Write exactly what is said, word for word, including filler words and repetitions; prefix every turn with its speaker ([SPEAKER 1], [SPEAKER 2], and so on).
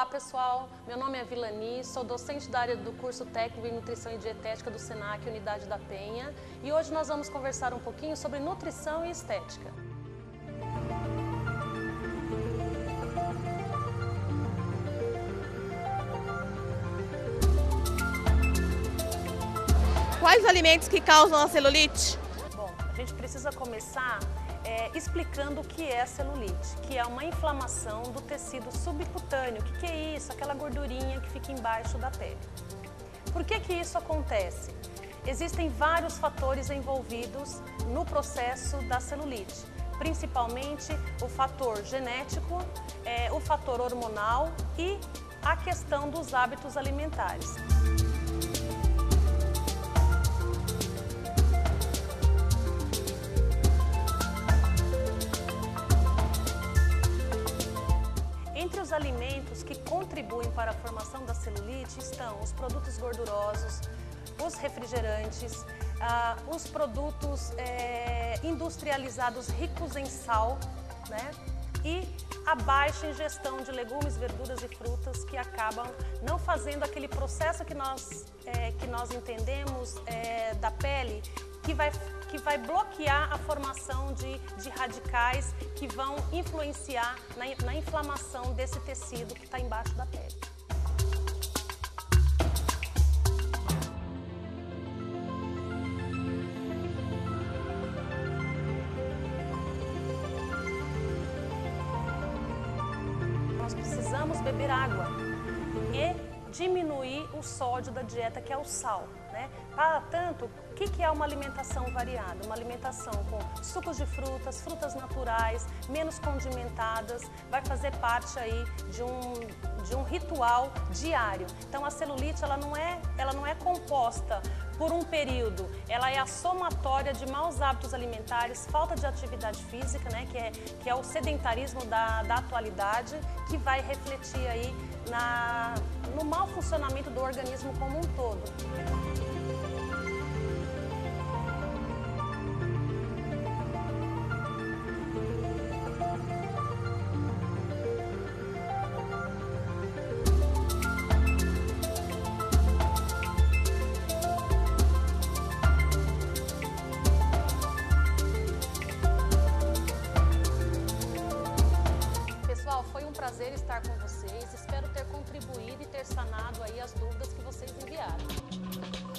[SPEAKER 1] Olá pessoal, meu nome é Vilani, sou docente da área do curso técnico em Nutrição e Dietética do Senac, Unidade da Penha, e hoje nós vamos conversar um pouquinho sobre nutrição e estética.
[SPEAKER 2] Quais alimentos que causam a celulite?
[SPEAKER 1] Bom, a gente precisa começar É, explicando o que é a celulite, que é uma inflamação do tecido subcutâneo. O que, que é isso? Aquela gordurinha que fica embaixo da pele. Por que que isso acontece? Existem vários fatores envolvidos no processo da celulite, principalmente o fator genético, é, o fator hormonal e a questão dos hábitos alimentares. Entre os alimentos que contribuem para a formação da celulite estão os produtos gordurosos, os refrigerantes, ah, os produtos é, industrializados ricos em sal, né? E a baixa ingestão de legumes, verduras e frutas que acabam não fazendo aquele processo que nós, é, que nós entendemos é, da pele, que vai, que vai bloquear a formação de, de radicais que vão influenciar na, na inflamação desse tecido que está embaixo da pele. Nós precisamos beber água e diminuir o sódio da dieta, que é o sal, né? Para tanto, o que que é uma alimentação variada? Uma alimentação com sucos de frutas, frutas naturais, menos condimentadas, vai fazer parte aí de um, de um ritual diário. Então a celulite ela não é, ela não é composta por um período, ela é a somatória de maus hábitos alimentares, falta de atividade física, né, que é, que é o sedentarismo da, da atualidade, que vai refletir aí na, no mau funcionamento do organismo como um todo. Foi um prazer estar com vocês, espero ter contribuído e ter sanado aí as dúvidas que vocês enviaram.